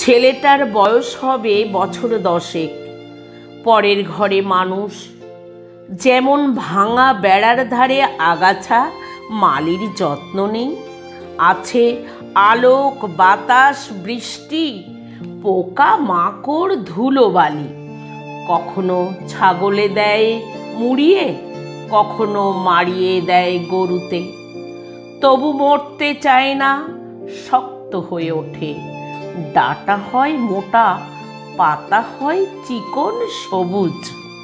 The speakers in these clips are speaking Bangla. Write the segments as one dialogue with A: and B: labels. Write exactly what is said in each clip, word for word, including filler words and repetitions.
A: ছেলেটার বয়স হবে বছর দশেক। পরের ঘরে মানুষ, যেমন ভাঙা বেড়ার ধারে আগাছা, মালির যত্ন নেই। আছে আলোক, বাতাস, বৃষ্টি, পোকা মাকড়, ধুলোবালি। কখনো ছাগলে দেয় মুড়িয়ে, কখনো মারিয়ে দেয় গরুতে। তবু মরতে চায় না, শক্ত হয়ে ওঠে। ডাঁটা হয় মোটা, পাতা হয় চিকন সবুজ।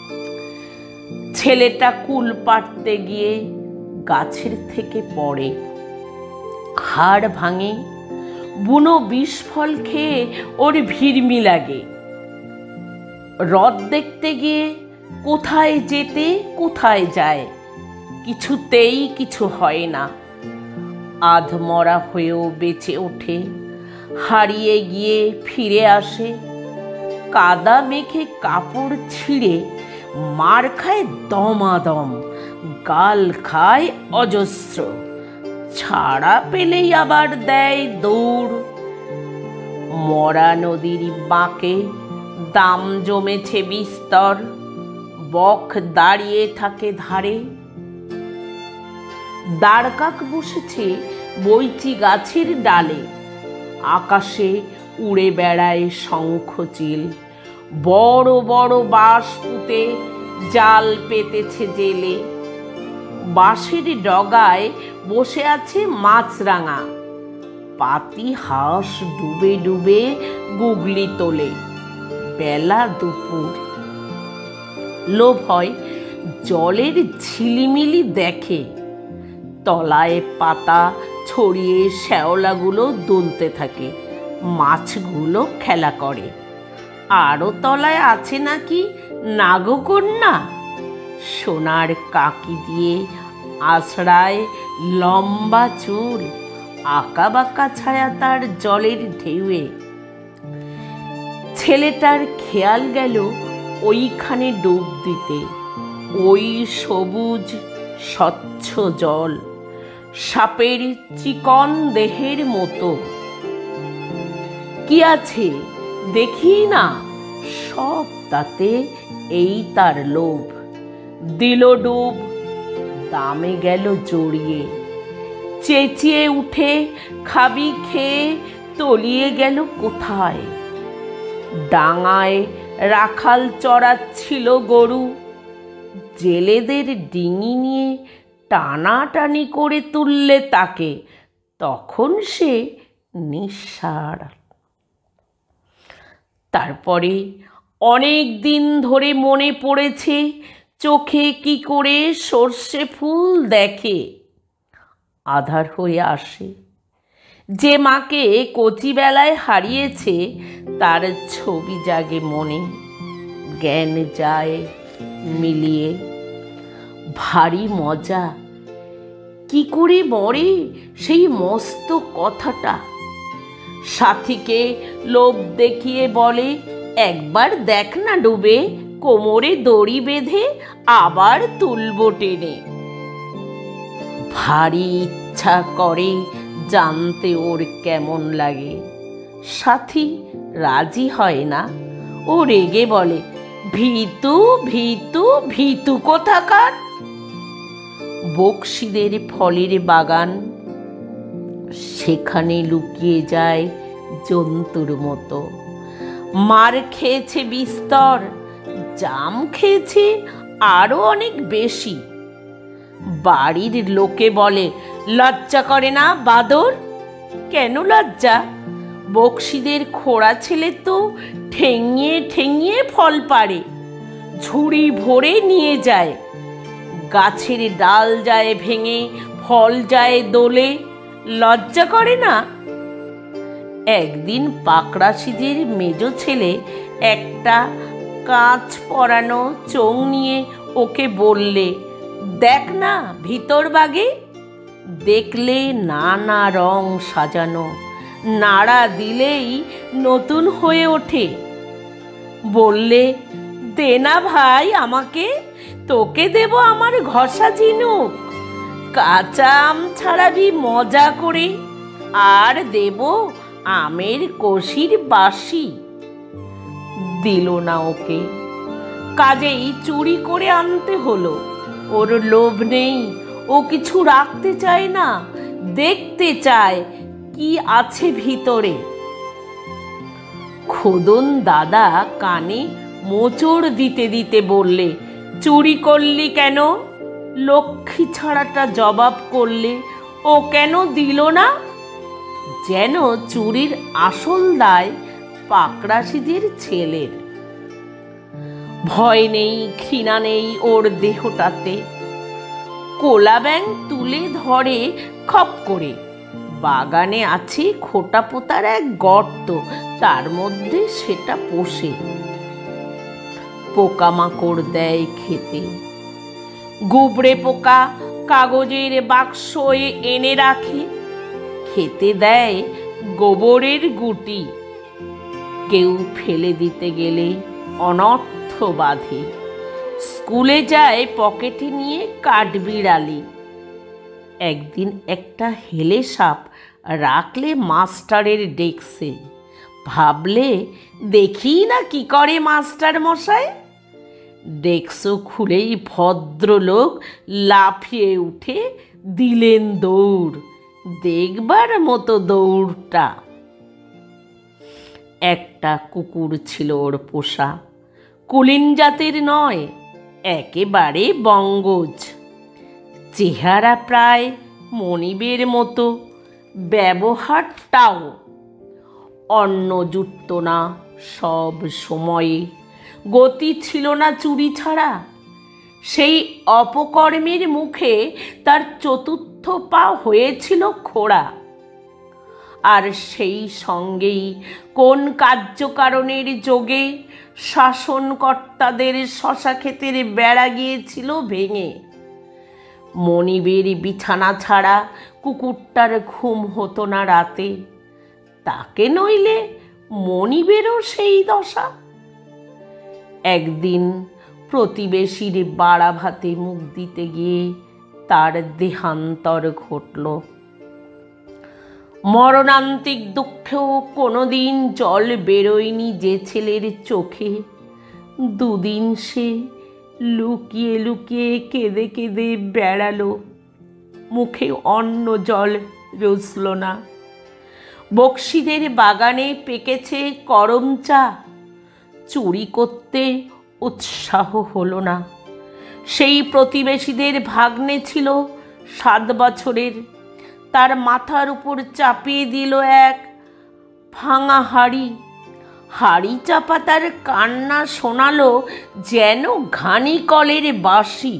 A: ছেলেটা কুল পাড়তে গিয়ে গাছের থেকে পড়ে, হাড় ভাঙে। বুনো বিষ ফল খেয়ে ওর ভিড়মি লাগে। রথ দেখতে গিয়ে কোথায় যেতে কোথায় যায়, কিছুতেই কিছু হয় না। আধমরা হয়েও বেঁচে ওঠে, হারিয়ে গিয়ে ফিরে আসে। কাদা মেখে কাপড় ছিঁড়ে মার খায় দমাদম, গাল খায় অজস্র। ছাড়া পেলেই আবার দেয় দৌড়। মরা নদীর বাঁকে দাম জমেছে বিস্তর, বক দাঁড়িয়ে থাকে ধারে। দাঁড়কাক বসেছে বৈচি গাছের ডালে, আকাশে উড়ে বেড়ায় শঙ্খচিল। বড় বড় বাঁশ পুঁতে জাল পেতেছে জেলে। বাঁশের ডগায় বসে আছে মাছরাঙা, পাতি হাঁস ডুবে ডুবে গুগলি তোলে। বেলা দুপুর, লোভ হয় জলের ঝিলিমিলি দেখে। তলায় পাতা ছড়িয়ে শ্যাওলাগুলো দুলতে থাকে, মাছগুলো খেলা করে। আরও তলায় আছে নাকি নাগকন্যা, সোনার কাকি দিয়ে আছড়ায় লম্বা চুল। আঁকা বাঁকা ছায়া তার জলের ঢেউয়ে। ছেলেটার খেয়াল গেল ওইখানে ডুব দিতে। ওই সবুজ স্বচ্ছ জল, সাপের চিকন দেহের মতো। কি আছে দেখি না, সব তাতে এই তার লোভ। দিল ডুব, দামে গেল জড়িয়ে। চেঁচিয়ে উঠে খাবি খেয়ে তলিয়ে গেল কোথায়। ডাঙায় রাখাল চড়াচ্ছিল গরু, জেলেদের ডিঙি নিয়ে টানাটানি করে তুললে তাকে, তখন সে নিঃসাড়। তারপরে অনেক দিন ধরে মনে পড়েছে চোখে কি করে সর্ষে ফুল দেখে। আধার হয়ে আসে। যে মাকে কচিবেলায় হারিয়েছে তার ছবি জাগে মনে। জ্ঞান যায় মিলিয়ে। ভারী মজা, কি করে মরে সেই মস্ত কথাটা। সাথীকে লোভ দেখিয়ে বলে, একবার দেখ না ডুবে, কোমরে দড়ি বেঁধে আবার তুলবো টেনে। ভারী ইচ্ছা করে জানতে ওর কেমন লাগে। সাথী রাজি হয় না। ও রেগে বলে, ভীতু ভীতু ভীতু কোথাকার। বকশিদের ফলের বাগান, সেখানে লুকিয়ে যায় জন্তুর মতো। মার খেয়েছে বিস্তর, জাম খেয়েছে আরো অনেক বেশি। বাড়ির লোকে বলে, লজ্জা করে না বাদর? কেন লজ্জা? বকশিদের খোড়া ছেলে তো ঠেঙিয়ে ঠেঙিয়ে ফল পাড়ে, ঝুড়ি ভরে নিয়ে যায়। গাছের ডাল যায় ভেঙে, ফল যায় দোলে, লজ্জা করে না? একদিন পাকড়াশিদের মেজ ছেলে একটা কাঁচ পরানো চোঙ নিয়ে ওকে বললে, দেখ না ভিতর বাগে। দেখলে নানা রং সাজানো, নাড়া দিলেই নতুন হয়ে ওঠে। বললে, দে না ভাই আমাকে, তোকে দেব আমার ঘষা ঝিনুক। কাঁচা আম ছাড়াবি মজা করে, আর দেব আমের কষির বাসি। দিল না ওকে, কাজেই চুরি করে আনতে হলো। ওর লোভ নেই, ও কিছু রাখতে চায় না, দেখতে চায় কি আছে ভিতরে। খোদন দাদা কানে মোচড় দিতে দিতে বললে, চুরি করলি কেন? লক্ষ্মী ছাড়াটা জবাব করলে, ও কেন দিল না? যেন চুরির আসল দায় পাকড়াশিদের ছেলের। ভয় নেই, ঘৃণা নেই ওর দেহটাতে। কোলা ব্যাঙ তুলে ধরে খপ করে। বাগানে আছে খোটা পোতার এক গর্ত, তার মধ্যে সেটা পোষে। পোকামাকড় দেয় খেতে। গুবড়ে পোকা কাগজের বাক্সে এনে রাখে। খেতে দেয় গোবরের গুটি। কেউ ফেলে দিতে গেলে অনর্থ বাঁধে। স্কুলে যায় পকেটে নিয়ে কাঠবিড়ালি। একদিন একটা হেলে সাপ রাখলে মাস্টারের ডেস্কে। ভাবলে দেখি না কি করে মাস্টার মশাই। ডেস্ক খুলেই ভদ্রলোক লাফিয়ে উঠে দিলেন দৌড়। দেখবার মতো দৌড়টা। একটা কুকুর ছিল ওর পোষা, কুলিন জাতের নয়, একেবারে বঙ্গজ। চেহারা প্রায় মনিবের মতো, ব্যবহারটাও। অন্ন জুটত না সব সময়ে, গতি ছিল না চুরি ছাড়া। সেই অপকর্মের মুখে তার চতুর্থ পা হয়েছিল খোড়া। আর সেই সঙ্গেই কোন কার্যকারণের যোগে শাসনকর্তাদের শশা ক্ষেতের বেড়া গিয়েছিল ভেঙে। মনিবের বিছানা ছাড়া কুকুরটার ঘুম হতো না রাতে। তাকে নইলে মনিবেরও সেই দশা। একদিন প্রতিবেশীর বাড়া ভাতে মুখ দিতে গিয়ে তার দেহান্তর ঘটল। মরণান্তিক দুঃখেও কোনোদিন জল বেরোয়নি যে ছেলের চোখে। দুদিন সে লুকিয়ে লুকিয়ে কেঁদে কেঁদে বেড়ালো, মুখে অন্ন জল রুচল না। বক্সিদের বাগানে পেকেছে করম চা, চুরি করতে উৎসাহ হলো না। সেই প্রতিবেশীদের ভাগ্নে ছিল সাত বছরের, তার মাথার উপর চাপিয়ে দিল এক ভাঙা হাড়ি। হাড়ি চাপা তার কান্না শোনালো যেন ঘানি কলের বাঁশি।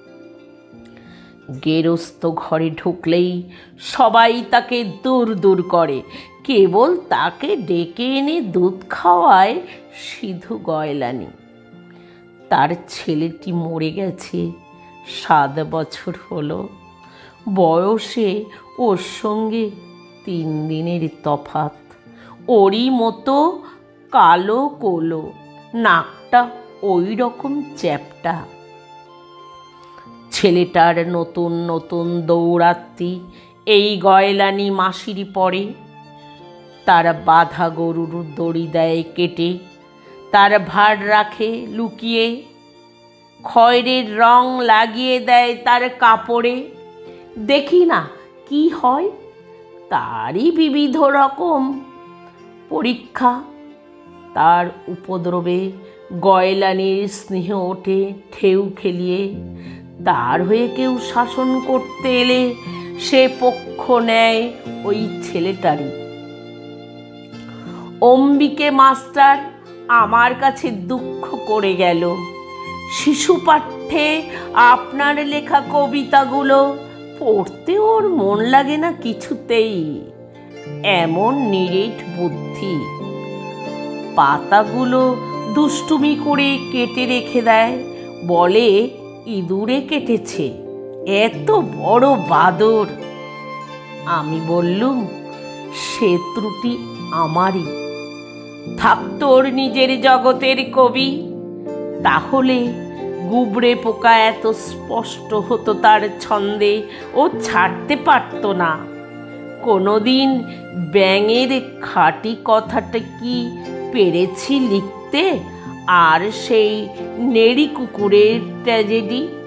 A: গেরস্ত ঘরে ঢুকলেই সবাই তাকে দূর দূর করে। কেবল তাকে ডেকে এনে দুধ খাওয়ায় সিধু গয়লানি। তার ছেলেটি মরে গেছে, সাত বছর হলো। বয়সে ওর সঙ্গে তিন দিনের তফাৎ। ওরই মতো কালো কোলো, নাকটা ওই রকম চ্যাপ্টা। ছেলেটার নতুন নতুন দৌড়াত্তি এই গয়লানি মাসির পরে। তার বাঁধা গরুর দড়ি দেয় কেটে, তার ভার রাখে লুকিয়ে। খয়েরের রং লাগিয়ে দেয় তার কাপড়ে। দেখি না কি হয়, তারই বিবিধ রকম পরীক্ষা। তার উপদ্রবে গয়লানির স্নেহ ওঠে ঢেউ খেলিয়ে। তার হয়ে কেউ শাসন করতে এলে সে পক্ষ নেয় ওই ছেলেটারই। অম্বিকে মাস্টার আমার কাছে দুঃখ করে গেল। শিশু পাঠ্যে আপনার লেখা কবিতাগুলো পড়তে ওর মন লাগে না কিছুতেই। এমন নিরেট বুদ্ধি। পাতাগুলো দুষ্টুমি করে কেটে রেখে দেয়, বলে ইঁদুরে কেটেছে, এত বড় বাদর। আমি বললুম সে ত্রুটি আমারই। থাকতো ওর নিজের জগতের কবি, তাহলে গুবড়ে পোকা এত স্পষ্ট হতো তার ছন্দে, ও ছাড়তে পারত না। কোনোদিন ব্যাঙের খাঁটি কথাটা কি পেরেছি লিখতে, আর সেই নেড়ি কুকুরের ট্র্যাজেডি?